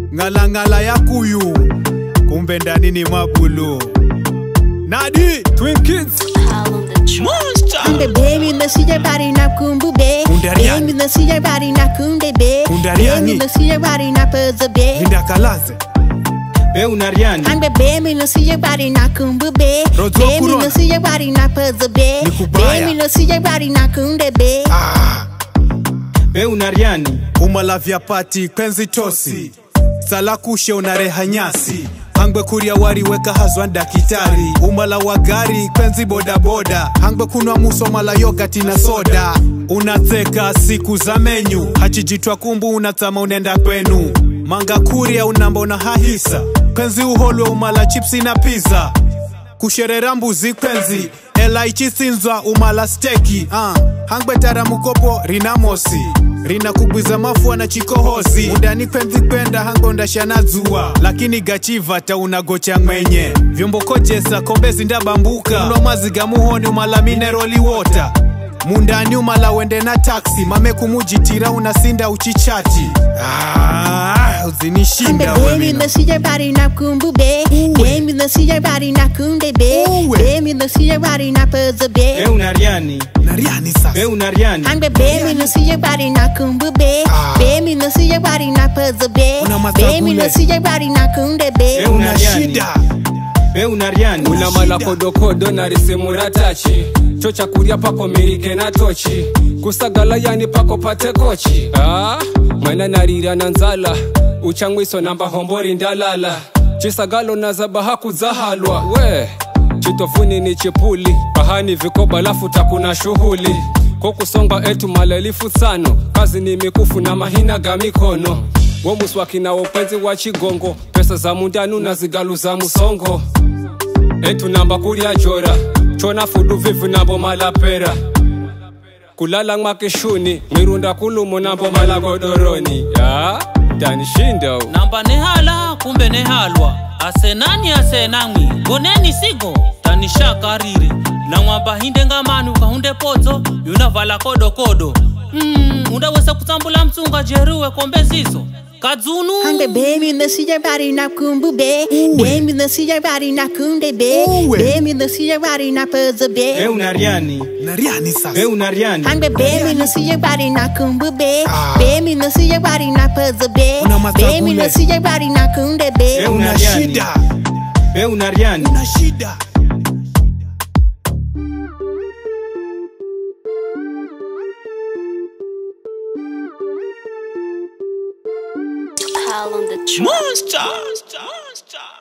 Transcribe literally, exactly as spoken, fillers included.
ngala ngala ya kuyu, kumbe ndani ni mabulu. Nadi, Twin Kids, Monster. Kunde baby na see your body na kumbu be. Baby na see your body na kunde be. Baby na see your body na puzzle be. Linda Kalaze. Be unariani. Kunde baby na see your body na kumbu be. Baby na see your body na puzzle be. Baby na see your body na kunde be. Ah. Be unariani. Umalavya pati kwenzi tosi. Sala kushe unareha nyasi. Hangbe kuria wari weka hazwanda kitari. Umala wa gari kwenzi boda boda. Hangbe kunwa muso mala yogati na soda. Unateka siku za menyu. Hachijitwa kumbu unatama unenda kwenu. Manga kuria unamba unahahisa. Kwenzi uholwe umala chipsi na pizza. Kusherera mbuzi kwenzi. Ela ichisinzwa umala steki. uh. Hangbe tara mukopo rina mosi. Rina kubwiza mafua na chikohozi. Undani kwenzi kwenda hangonda shanazua. Lakini gachiva ta unagocha mwenye. Vyombo kojesa kombezi ndabambuka. Uno maziga muhoni umala minerali water. Mundani umala wende na taxi. Mame kumujitira unasinda uchichati. Ah, uzinishinda wewe. Baby na see your body na kumbu be. Baby na see your body na kunde be. Baby na see your body na puzzle be. Be unariani. Nariani sasa. Be unariani. Angbe baby na see your body na kumbu be. Baby na see your body na puzzle be. Baby na see your body na kunde be. Be unashida. Be unariani. Una mala kodo kodo na risemura tachi. Chocha kuria pako mirike na tochi. Kusagala yani pako pate kochi. Ah, mwana narira na nzala. Uchangwiso namba hombori ndalala. Chisagalo na zabaha kuzahalwa. We, chitofuni ni chipuli. Pahani vikoba lafu takuna shuhuli. Kokusonga etu malelifu sano. Kazi ni mikufu na mahina gamikono. Womuswaki na upenzi wa chigongo. Pesa za mundanu na zigalu za musongo. Etu namba kuria jora. Chona fudu vivu nabo malapera. Kulala ngmakishuni. Mirunda kulumu nabo malagodoroni. Ya, tanishinda u. Namba nehala kumbe nehalwa. Asenani asenangi. Goneni sigo. Tanisha kariri. Na mwamba hinde ngamanu kahunde pozo. Yunavala kodo kodo. Hmm, undawesa kutambula mtunga jeruwe kombe zizo. Kadzunu. Hangbe baby na see your body na kumbu be. Baby na see your body na kunde be. Baby na see your body na puzzle be. Be unariani. Nariani sasa. Be unariani. Hangbe baby na see your body na kumbu be. Baby na see your body na puzzle be. Baby na see your body na kunde be. Be unashida. Be unariani. Unashida. On the Monster. Monster. Monster.